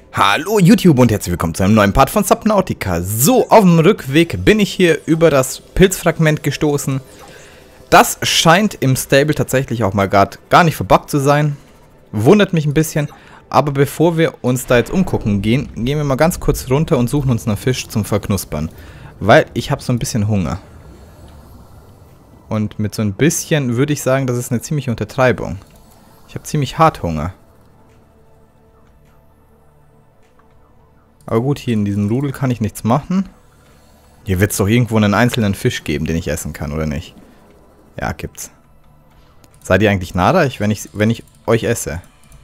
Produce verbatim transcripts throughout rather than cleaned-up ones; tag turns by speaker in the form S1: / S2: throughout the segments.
S1: Hallo YouTube und herzlich willkommen zu einem neuen Part von Subnautica. So, auf dem Rückweg bin ich hier über das Pilzfragment gestoßen. Das scheint im Stable tatsächlich auch mal gar, gar nicht verbuggt zu sein. Wundert mich ein bisschen. Aber bevor wir uns da jetzt umgucken gehen, gehen wir mal ganz kurz runter und suchen uns einen Fisch zum Verknuspern. Weil ich habe so ein bisschen Hunger. Und mit so ein bisschen würde ich sagen, das ist eine ziemliche Untertreibung. Ich habe ziemlich hart Hunger. Aber gut, hier in diesem Rudel kann ich nichts machen. Hier wird es doch irgendwo einen einzelnen Fisch geben, den ich essen kann, oder nicht? Ja, gibt's. Seid ihr eigentlich nah da, wenn ich, wenn ich euch esse?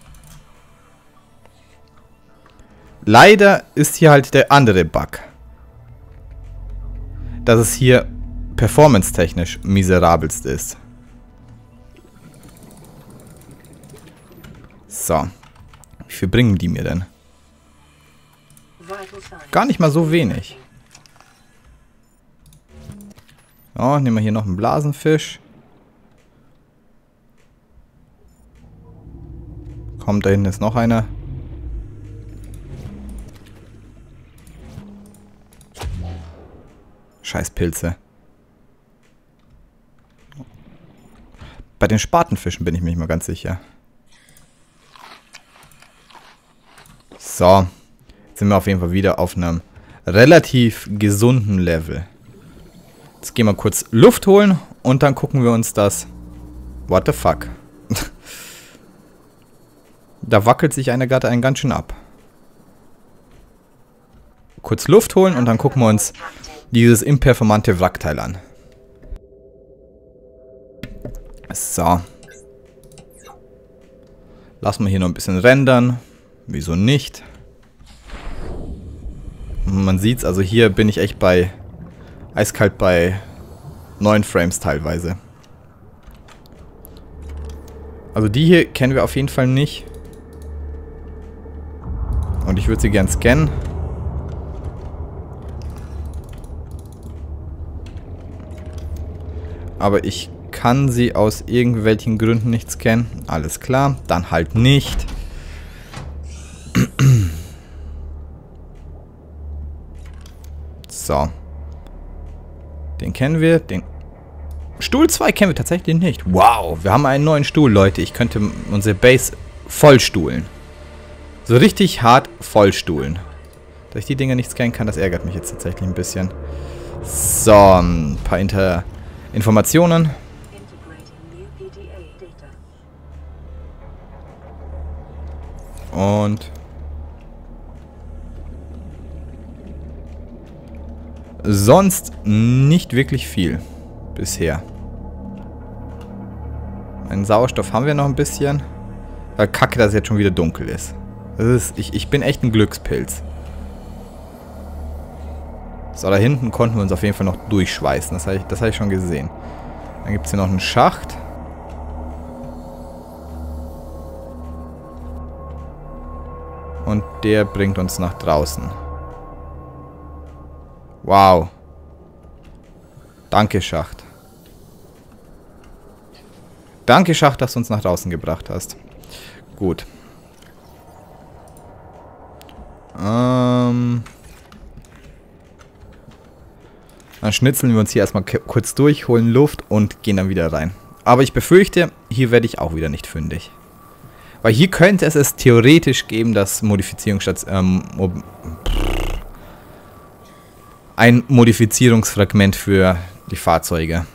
S1: Leider ist hier halt der andere Bug. Dass es hier performance-technisch miserabelst ist. So. Wie viel bringen die mir denn? Gar nicht mal so wenig. Oh, nehmen wir hier noch einen Blasenfisch. Kommt, da hinten ist noch einer. Scheiß Pilze. Bei den Spatenfischen bin ich mir nicht mal ganz sicher. So. Jetzt sind wir auf jeden Fall wieder auf einem relativ gesunden Level. Jetzt gehen wir kurz Luft holen und dann gucken wir uns das... What the fuck? Da wackelt sich einer gerade einen ganz schön ab. Kurz Luft holen und dann gucken wir uns dieses imperformante Wrackteil an. So. Lassen wir hier noch ein bisschen rendern. Wieso nicht? Man sieht's, also hier bin ich echt bei eiskalt bei neun Frames teilweise. Also die hier kennen wir auf jeden Fall nicht. Und ich würde sie gern scannen. Aber ich kann sie aus irgendwelchen Gründen nicht scannen. Alles klar, dann halt nicht. So. Den kennen wir. Den Stuhl zwei kennen wir tatsächlich nicht. Wow, wir haben einen neuen Stuhl, Leute. Ich könnte unsere Base vollstuhlen. So richtig hart vollstuhlen. Dass ich die Dinger nicht scannen kann, das ärgert mich jetzt tatsächlich ein bisschen. So, ein paar Inter Informationen. Und... sonst nicht wirklich viel. Bisher. Einen Sauerstoff haben wir noch ein bisschen. Weil kacke, dass es jetzt schon wieder dunkel ist. Das ist ich, ich bin echt ein Glückspilz. So, da hinten konnten wir uns auf jeden Fall noch durchschweißen. Das habe ich, das habe ich schon gesehen. Dann gibt es hier noch einen Schacht. Und der bringt uns nach draußen. Wow. Danke, Schacht. Danke, Schacht, dass du uns nach draußen gebracht hast. Gut. Ähm. Dann schnitzeln wir uns hier erstmal kurz durch, holen Luft und gehen dann wieder rein. Aber ich befürchte, hier werde ich auch wieder nicht fündig. Weil hier könnte es es theoretisch geben, dass Modifizierungsstation... Ähm, ein Modifizierungsfragment für die Fahrzeuge.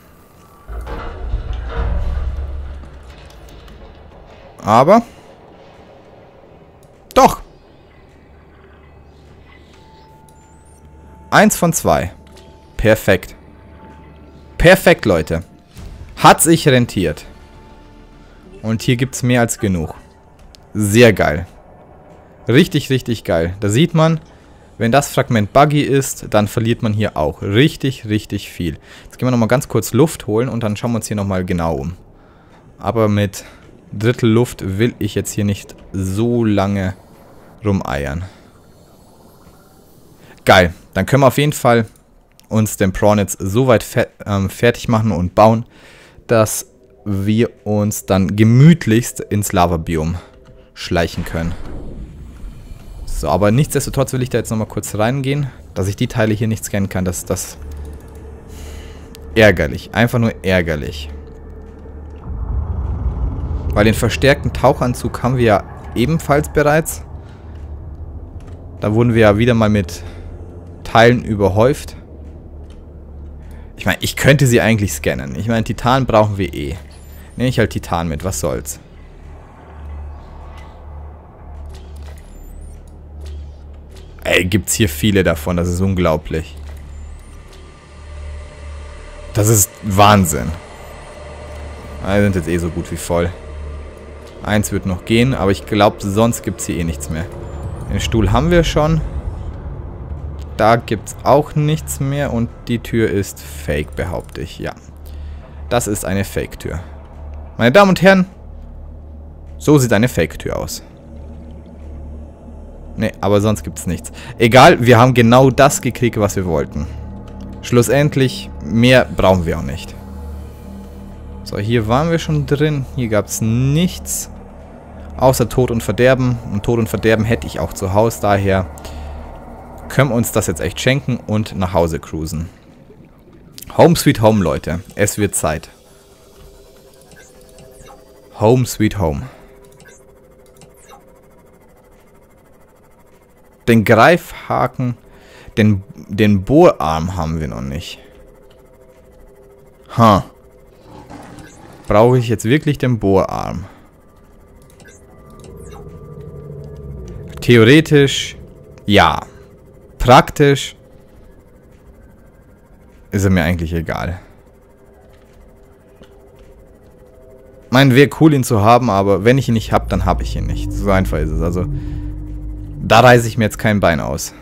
S1: Aber... doch! Eins von zwei. Perfekt. Perfekt, Leute. Hat sich rentiert. Und hier gibt es mehr als genug. Sehr geil. Richtig, richtig geil. Da sieht man... wenn das Fragment buggy ist, dann verliert man hier auch richtig, richtig viel. Jetzt gehen wir nochmal ganz kurz Luft holen und dann schauen wir uns hier nochmal genau um. Aber mit Drittel Luft will ich jetzt hier nicht so lange rumeiern. Geil. Dann können wir auf jeden Fall uns den Prawn jetzt so weit fe ähm, fertig machen und bauen, dass wir uns dann gemütlichst ins Lavabiom schleichen können. So, aber nichtsdestotrotz will ich da jetzt nochmal kurz reingehen, dass ich die Teile hier nicht scannen kann. Das ist das ärgerlich. Einfach nur ärgerlich. Weil den verstärkten Tauchanzug haben wir ja ebenfalls bereits. Da wurden wir ja wieder mal mit Teilen überhäuft. Ich meine, ich könnte sie eigentlich scannen. Ich meine, Titan brauchen wir eh. Nehme ich halt Titan mit, was soll's. Ey, gibt's hier viele davon, das ist unglaublich. Das ist Wahnsinn. Wir sind jetzt eh so gut wie voll. Eins wird noch gehen, aber ich glaube, sonst gibt's hier eh nichts mehr. Den Stuhl haben wir schon. Da gibt's auch nichts mehr und die Tür ist fake, behaupte ich. Ja, das ist eine Fake-Tür. Meine Damen und Herren, so sieht eine Fake-Tür aus. Ne, aber sonst gibt's nichts. Egal, wir haben genau das gekriegt, was wir wollten. Schlussendlich, mehr brauchen wir auch nicht. So, hier waren wir schon drin. Hier gab es nichts. Außer Tod und Verderben. Und Tod und Verderben hätte ich auch zu Hause. Daher können wir uns das jetzt echt schenken und nach Hause cruisen. Home Sweet Home, Leute. Es wird Zeit. Home Sweet Home. Den Greifhaken, den, den Bohrarm haben wir noch nicht. Ha. Brauche ich jetzt wirklich den Bohrarm? Theoretisch, ja. Praktisch ist er mir eigentlich egal. Mein, wäre cool, ihn zu haben, aber wenn ich ihn nicht habe, dann habe ich ihn nicht. So einfach ist es. Also, da reiße ich mir jetzt kein Bein aus.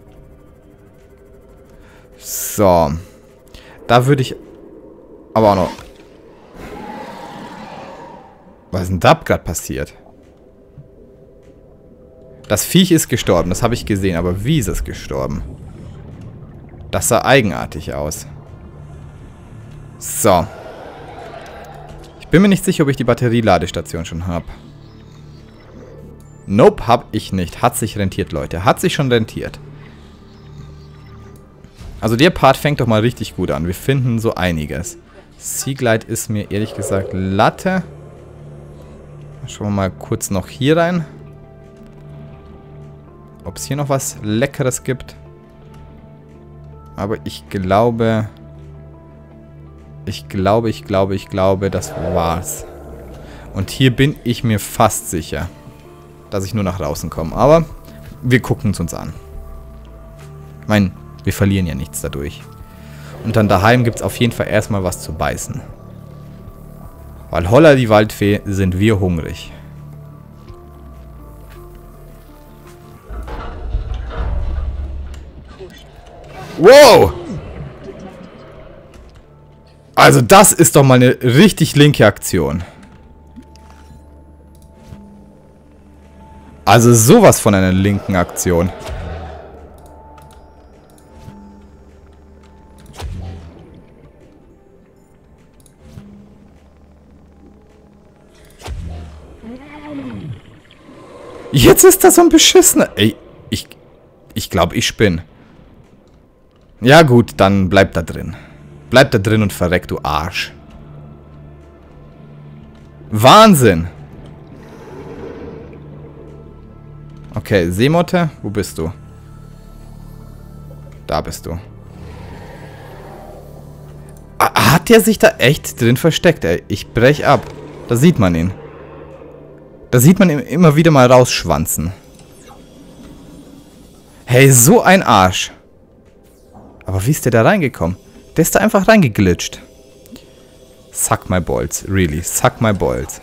S1: So. Da würde ich aber auch noch... Was ist denn da gerade passiert? Das Viech ist gestorben, das habe ich gesehen, aber wie ist es gestorben? Das sah eigenartig aus. So. Ich bin mir nicht sicher, ob ich die Batterieladestation schon habe. Nope, habe ich nicht. Hat sich rentiert, Leute. Hat sich schon rentiert. Also der Part fängt doch mal richtig gut an. Wir finden so einiges. Seaglide ist mir ehrlich gesagt Latte. Schauen wir mal kurz noch hier rein. Ob es hier noch was Leckeres gibt. Aber ich glaube... Ich glaube, ich glaube, ich glaube, das war's. Und hier bin ich mir fast sicher, dass ich nur nach draußen komme. Aber wir gucken es uns an. Ich meine, wir verlieren ja nichts dadurch. Und dann daheim gibt es auf jeden Fall erstmal was zu beißen. Weil holla die Waldfee, sind wir hungrig. Wow! Also das ist doch mal eine richtig linke Aktion. Also sowas von einer linken Aktion. Jetzt ist das so ein beschissener... Ey, ich... Ich glaube, ich spinne. Ja gut, dann bleib da drin. Bleib da drin und verreck, du Arsch. Wahnsinn! Okay, Seemotte, wo bist du? Da bist du. Hat der sich da echt drin versteckt, ey? Ich brech ab. Da sieht man ihn. Da sieht man ihn immer wieder mal rausschwanzen. Hey, so ein Arsch. Aber wie ist der da reingekommen? Der ist da einfach reingeglitscht. Suck my balls. Really, suck my balls.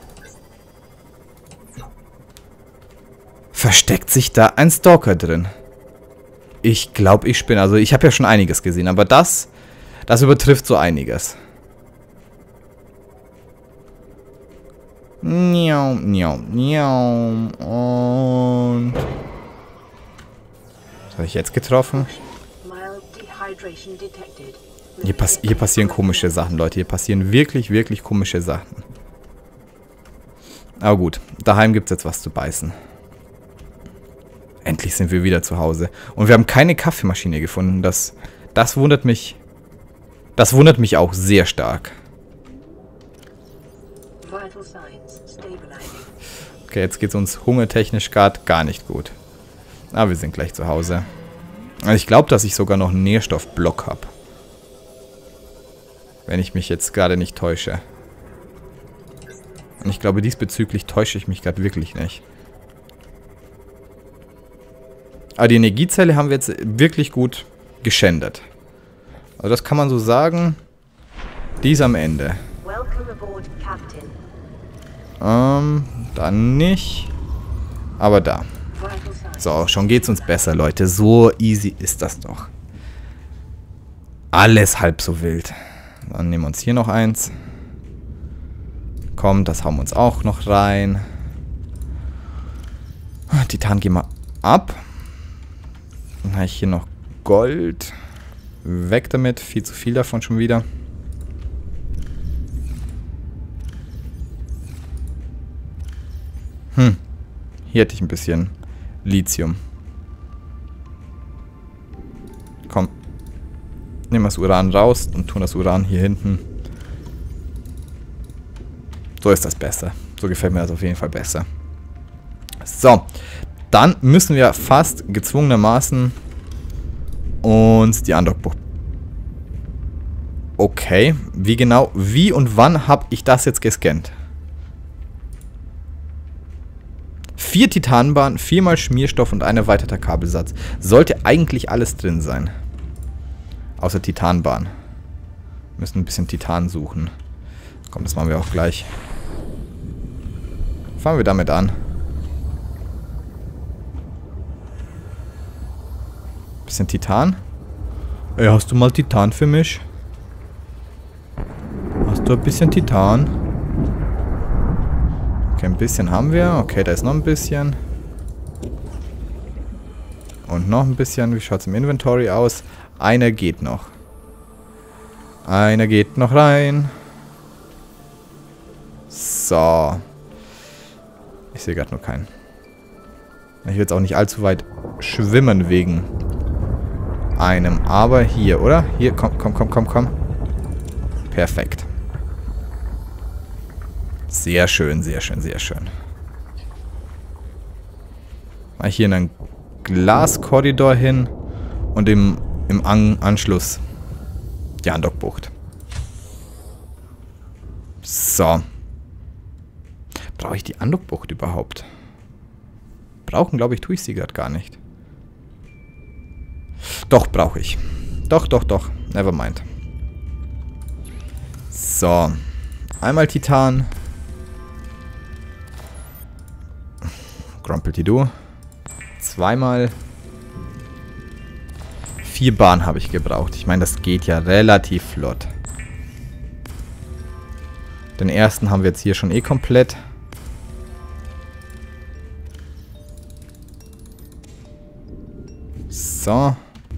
S1: Versteckt sich da ein Stalker drin? Ich glaube, ich spinne. Also ich habe ja schon einiges gesehen, aber das, das übertrifft so einiges. Niau, niau, niau. Und... Was habe ich jetzt getroffen? Hier, pass hier passieren komische Sachen, Leute. Hier passieren wirklich, wirklich komische Sachen. Aber gut, daheim gibt es jetzt was zu beißen. Endlich sind wir wieder zu Hause. Und wir haben keine Kaffeemaschine gefunden. Das, das wundert mich. Das wundert mich auch sehr stark. Okay, jetzt geht es uns hungertechnisch gerade gar nicht gut. Aber wir sind gleich zu Hause. Also ich glaube, dass ich sogar noch einen Nährstoffblock habe. Wenn ich mich jetzt gerade nicht täusche. Und ich glaube, diesbezüglich täusche ich mich gerade wirklich nicht. Aber die Energiezelle haben wir jetzt wirklich gut geschändet. Also das kann man so sagen. Die ist am Ende. Ähm, dann nicht. Aber da. So, schon geht's uns besser, Leute. So easy ist das doch. Alles halb so wild. Dann nehmen wir uns hier noch eins. Komm, das hauen wir uns auch noch rein. Titan gehen wir ab. Dann habe ich hier noch Gold. Weg damit. Viel zu viel davon schon wieder. Hm. Hier hätte ich ein bisschen Lithium. Komm. Nehmen wir das Uran raus und tun das Uran hier hinten. So ist das besser. So gefällt mir das auf jeden Fall besser. So. Dann müssen wir fast gezwungenermaßen uns die Andockbucht. Okay. Wie genau, wie und wann habe ich das jetzt gescannt? Vier Titanbahnen, viermal Schmierstoff und ein erweiterter Kabelsatz. Sollte eigentlich alles drin sein. Außer Titanbahn. Wir müssen ein bisschen Titan suchen. Komm, das machen wir auch gleich. Fangen wir damit an. Bisschen Titan. Ey, hast du mal Titan für mich? Hast du ein bisschen Titan? Okay, ein bisschen haben wir. Okay, da ist noch ein bisschen. Und noch ein bisschen. Wie schaut es im Inventory aus? Einer geht noch. Einer geht noch rein. So. Ich sehe gerade nur keinen. Ich will jetzt auch nicht allzu weit schwimmen wegen einem. Aber hier, oder? Hier, komm, komm, komm, komm, komm. Perfekt. Sehr schön, sehr schön, sehr schön. Mal hier in einen Glaskorridor hin und im, im An Anschluss die Andockbucht. So. Brauche ich die Andockbucht überhaupt? Brauchen, glaube ich, tue ich sie gerade gar nicht. Doch, brauche ich. Doch, doch, doch. Nevermind. So. Einmal Titan. Grumpelty-Doo. Zweimal. Vier Bahnen habe ich gebraucht. Ich meine, das geht ja relativ flott. Den ersten haben wir jetzt hier schon eh komplett. So.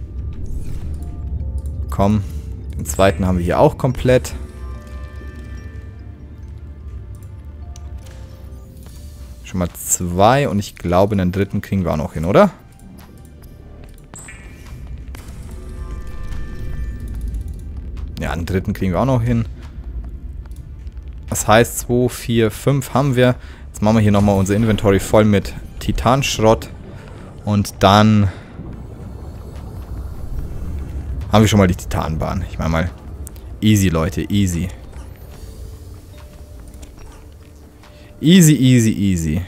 S1: Komm. Den zweiten haben wir hier auch komplett. Schon mal zwei und ich glaube, den dritten kriegen wir auch noch hin, oder? Ja, den dritten kriegen wir auch noch hin. Das heißt, zwei, vier, fünf haben wir. Jetzt machen wir hier nochmal unser Inventory voll mit Titanschrott. Und dann haben wir schon mal die Titanbahn. Ich meine mal, easy, Leute, easy. Easy, easy, easy.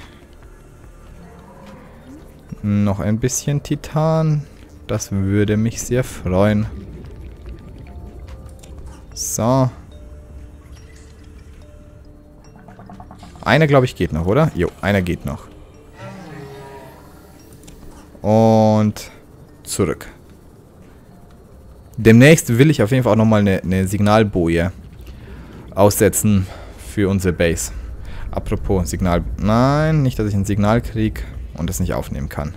S1: Noch ein bisschen Titan. Das würde mich sehr freuen. So. Einer, glaube ich, geht noch, oder? Jo, einer geht noch. Und zurück. Demnächst will ich auf jeden Fall auch nochmal eine, eine Signalboje aussetzen für unsere Base. Apropos Signal... Nein, nicht, dass ich ein Signal kriege und es nicht aufnehmen kann.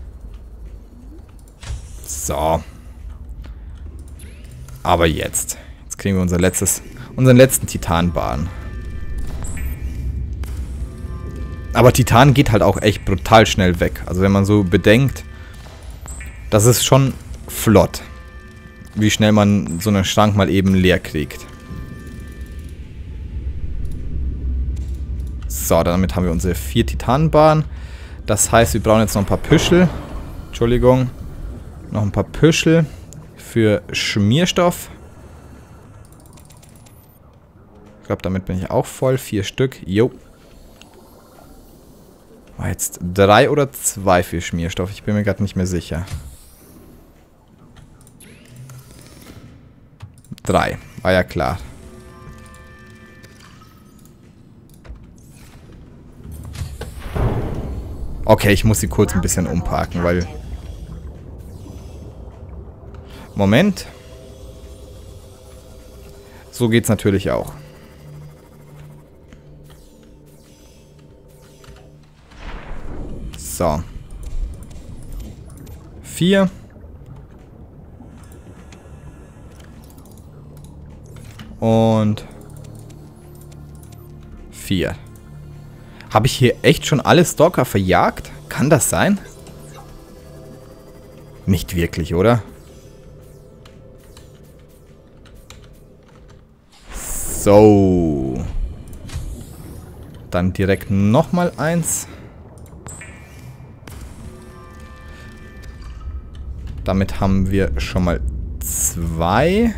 S1: So. Aber jetzt. Jetzt kriegen wir unser letztes, unseren letzten Titanbahn. Aber Titan geht halt auch echt brutal schnell weg. Also wenn man so bedenkt, das ist schon flott, wie schnell man so einen Schrank mal eben leer kriegt. So, damit haben wir unsere vier Titanenbahnen. Das heißt, wir brauchen jetzt noch ein paar Püschel. Entschuldigung. Noch ein paar Püschel für Schmierstoff. Ich glaube, damit bin ich auch voll. Vier Stück. Jo. War jetzt drei oder zwei für Schmierstoff? Ich bin mir gerade nicht mehr sicher. Drei. War ja klar. Okay, ich muss sie kurz ein bisschen umparken, weil... Moment. So geht's natürlich auch. So. Vier. Und vier. Habe ich hier echt schon alle Stalker verjagt? Kann das sein? Nicht wirklich, oder? So. Dann direkt nochmal eins. Damit haben wir schon mal zwei.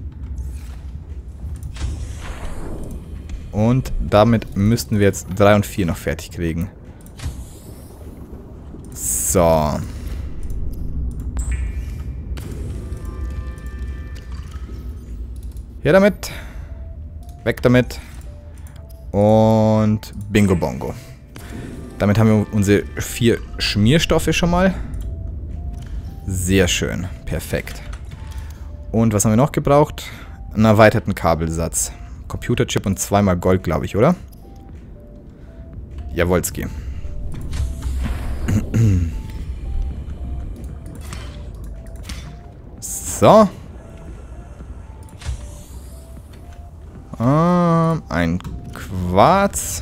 S1: Und damit müssten wir jetzt drei und vier noch fertig kriegen. So. Hier damit. Weg damit. Und Bingo Bongo. Damit haben wir unsere vier Schmierstoffe schon mal. Sehr schön. Perfekt. Und was haben wir noch gebraucht? Einen erweiterten Kabelsatz. Computerchip und zweimal Gold, glaube ich, oder? Jawolski. So. Ähm, ein Quarz.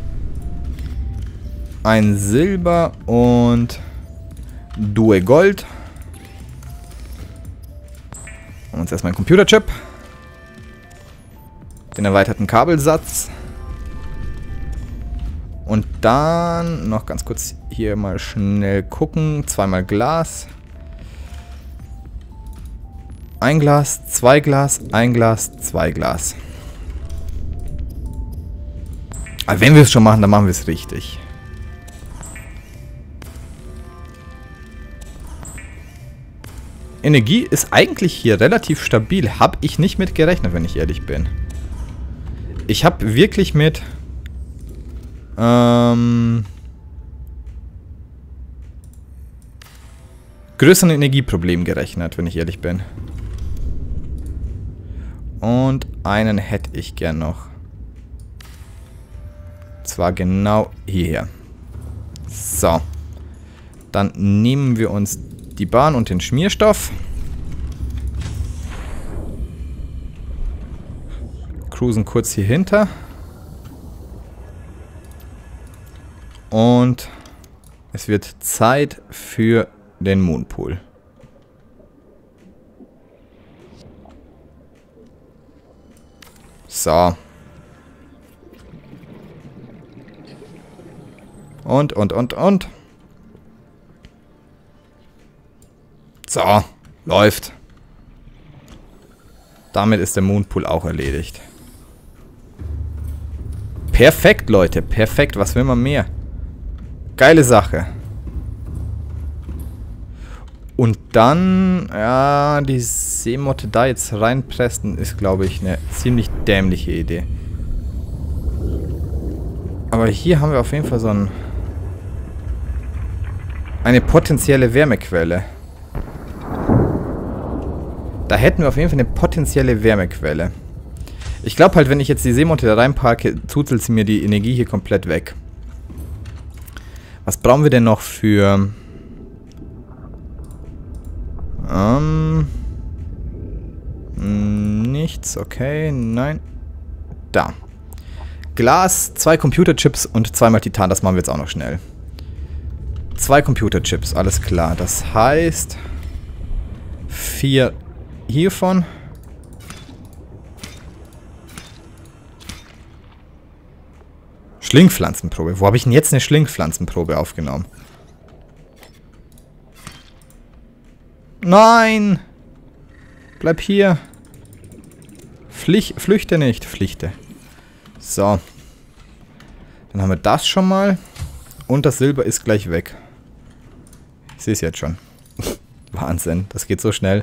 S1: Ein Silber und Due Gold. Und uns erstmal ein Computerchip. Den erweiterten Kabelsatz. Und dann noch ganz kurz hier mal schnell gucken. Zweimal Glas. Ein Glas, zwei Glas, ein Glas, zwei Glas. Aber wenn wir es schon machen, dann machen wir es richtig. Energie ist eigentlich hier relativ stabil. Habe ich nicht mit gerechnet, wenn ich ehrlich bin. Ich habe wirklich mit ähm, größeren Energieproblemen gerechnet, wenn ich ehrlich bin. Und einen hätte ich gern noch. Zwar genau hierher. So. Dann nehmen wir uns die Bahn und den Schmierstoff. Cruisen kurz hier hinter. Und es wird Zeit für den Moonpool. So. Und, und, und, und. So. Läuft. Damit ist der Moonpool auch erledigt. Perfekt, Leute. Perfekt. Was will man mehr? Geile Sache. Und dann, ja, die Seemotte da jetzt reinpressen, ist, glaube ich, eine ziemlich dämliche Idee. Aber hier haben wir auf jeden Fall so ein, eine potenzielle Wärmequelle. Da hätten wir auf jeden Fall eine potenzielle Wärmequelle. Ich glaube halt, wenn ich jetzt die Seemotte da reinparke, zuzelt sie mir die Energie hier komplett weg. Was brauchen wir denn noch für... Ähm... Nichts, okay, nein. Da. Glas, zwei Computerchips und zweimal Titan. Das machen wir jetzt auch noch schnell. Zwei Computerchips, alles klar. Das heißt, vier hiervon. Schlingpflanzenprobe. Wo habe ich denn jetzt eine Schlingpflanzenprobe aufgenommen? Nein! Bleib hier. Pflich, flüchte nicht. Pflichte. So. Dann haben wir das schon mal. Und das Silber ist gleich weg. Ich sehe es jetzt schon. Wahnsinn. Das geht so schnell.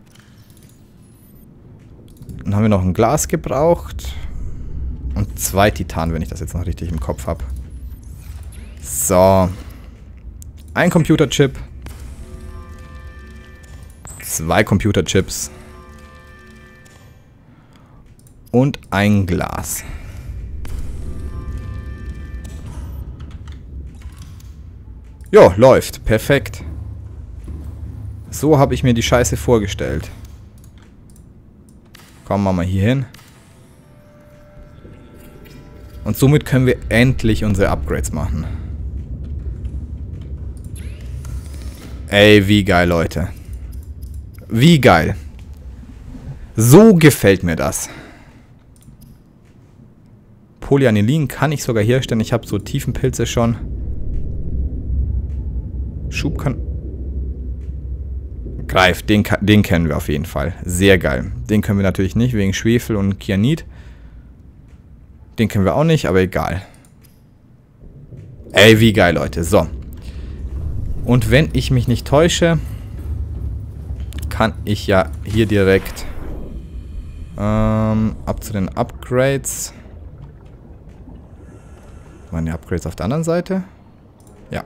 S1: Dann haben wir noch ein Glas gebraucht. Und zwei Titan, wenn ich das jetzt noch richtig im Kopf habe. So. Ein Computerchip. Zwei Computerchips. Und ein Glas. Jo, läuft. Perfekt. So habe ich mir die Scheiße vorgestellt. Kommen wir mal hier hin. Und somit können wir endlich unsere Upgrades machen. Ey, wie geil, Leute. Wie geil. So gefällt mir das. Polyanilin kann ich sogar herstellen. Ich habe so Tiefenpilze schon. Schub kann... Greif, den, den kennen wir auf jeden Fall. Sehr geil. Den können wir natürlich nicht, wegen Schwefel und Kyanid. Den kennen wir auch nicht, aber egal. Ey, wie geil, Leute. So. Und wenn ich mich nicht täusche, kann ich ja hier direkt ähm, ab zu den Upgrades. Waren die Upgrades auf der anderen Seite? Ja.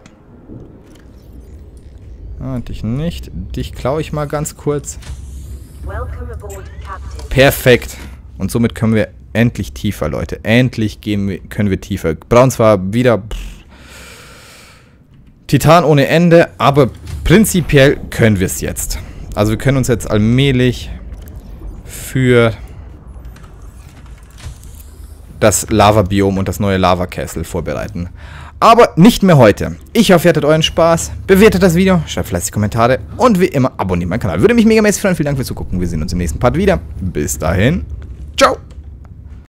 S1: Ah, dich nicht. Dich klaue ich mal ganz kurz. Perfekt. Und somit können wir endlich tiefer, Leute. Endlich gehen wir, können wir tiefer. Brauchen zwar wieder pff, Titan ohne Ende, aber prinzipiell können wir es jetzt. Also wir können uns jetzt allmählich für das Lava-Biom und das neue Lava-Castle vorbereiten. Aber nicht mehr heute. Ich hoffe, ihr hattet euren Spaß. Bewertet das Video, schreibt fleißig Kommentare und wie immer abonniert meinen Kanal. Würde mich mega mäßig freuen. Vielen Dank fürs Zugucken. Wir sehen uns im nächsten Part wieder. Bis dahin. Ciao.